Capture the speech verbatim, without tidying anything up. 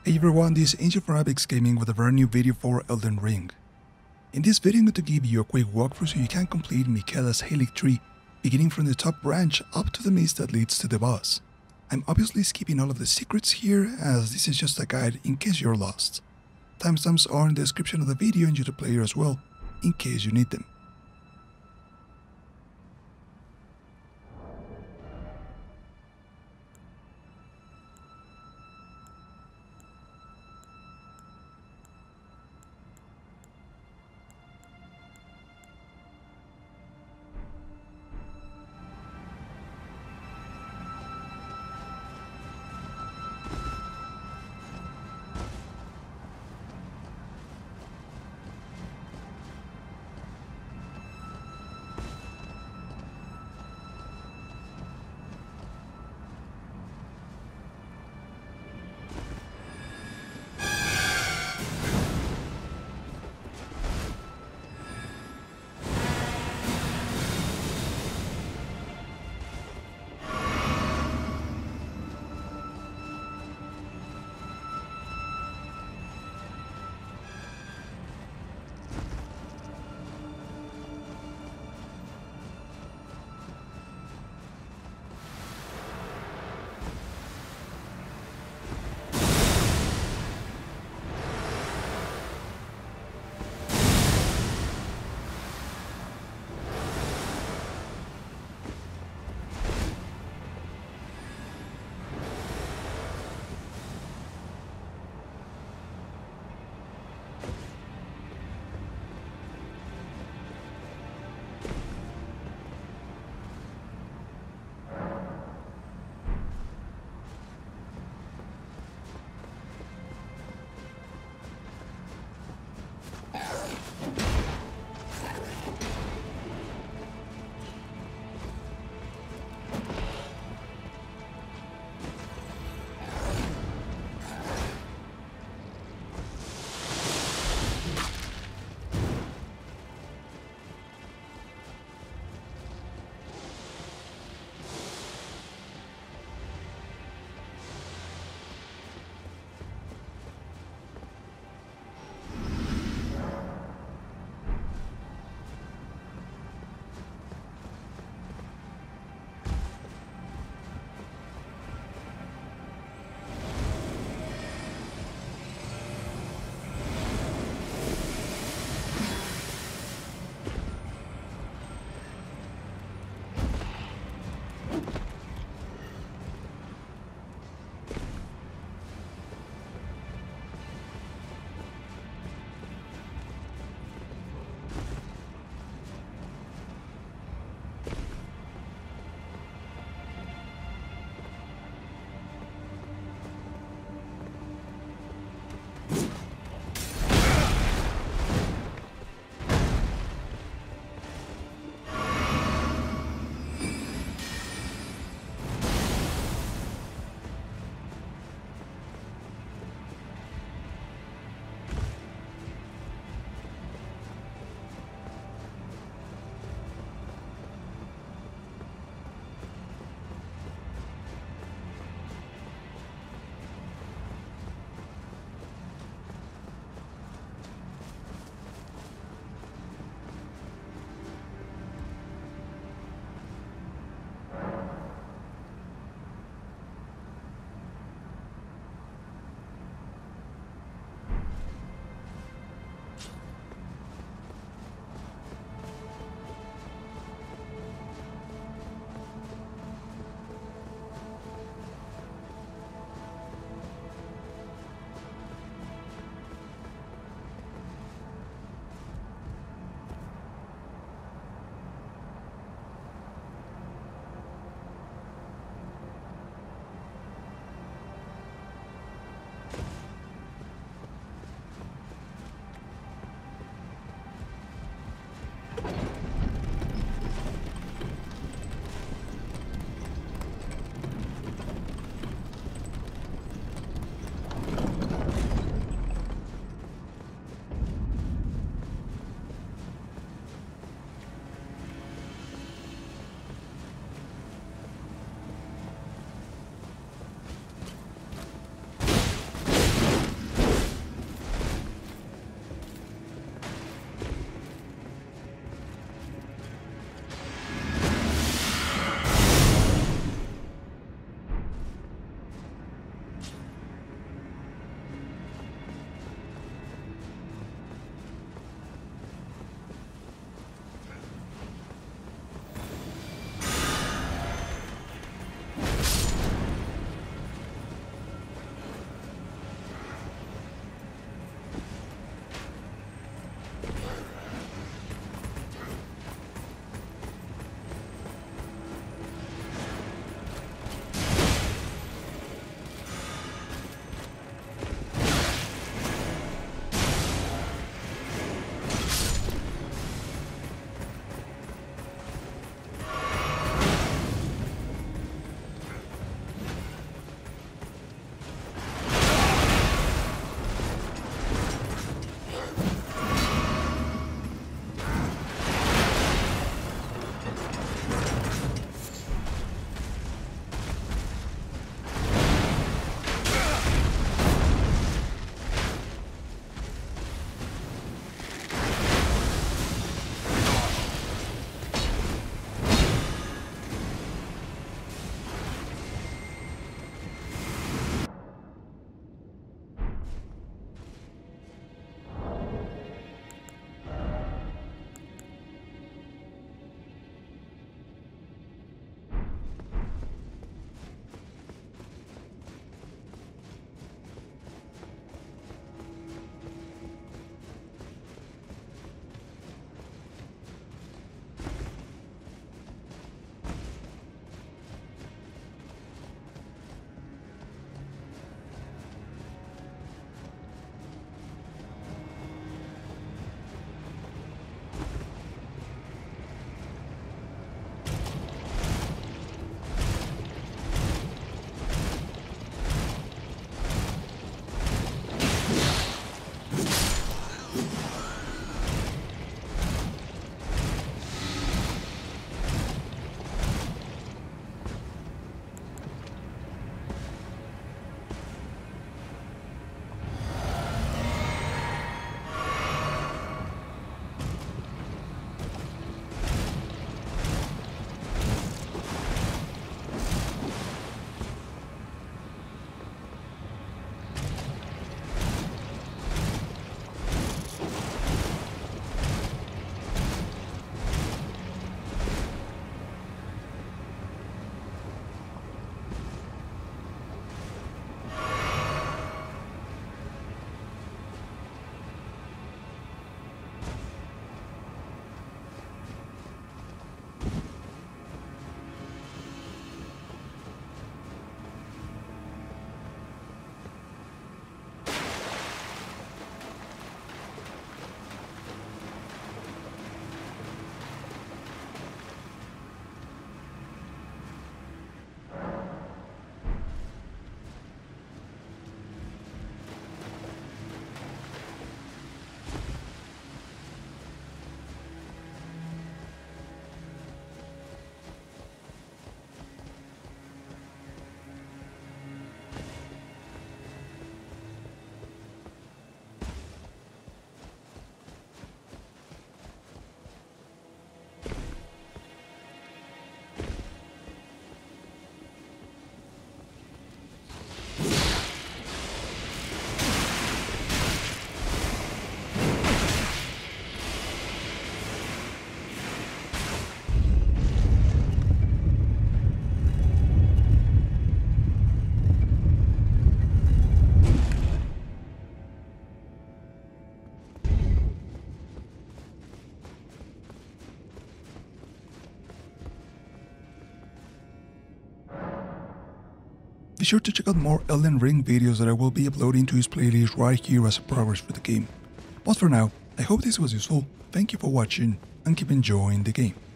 Hey everyone, this is Angel from Apex Gaming with a very new video for Elden Ring. In this video I'm going to give you a quick walkthrough so you can complete Miquella's Haligtree, beginning from the top branch up to the maze that leads to the boss. I'm obviously skipping all of the secrets here, as this is just a guide in case you're lost. Timestamps are in the description of the video and you the player as well, in case you need them. Be sure to check out more Elden Ring videos that I will be uploading to his playlist right here as I progress through the game. But for now, I hope this was useful, thank you for watching, and keep enjoying the game.